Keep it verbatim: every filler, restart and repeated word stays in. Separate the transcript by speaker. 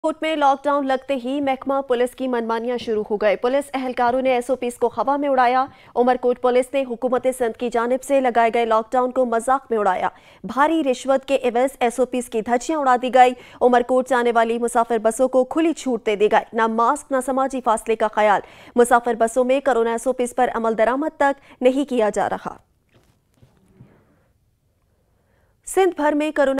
Speaker 1: Coat में lockdown लगते ही महकमा पुलिस की मनमानियां शुरू हो गए। पुलिस एहलकारों ने एसओपीज को हवा में उड़ाया। उमरकोट पुलिस ने हुकूमत सनद की जानिब से लगाए गए लॉकडाउन को मजाक में उड़ाया। भारी रिश्वत के एवज एसओपीज की धज्जियां उड़ा दी गई। उमरकोट जाने वाली मुसाफिर बसों को खुली छूट दे दी गई। न मास्क न समाजी फासले का ख्याल। मुसाफिर बसों में कोरोना एसओपीज पर अमल दरामद तक नहीं किया जा रहा। सिंध भर में कोरोना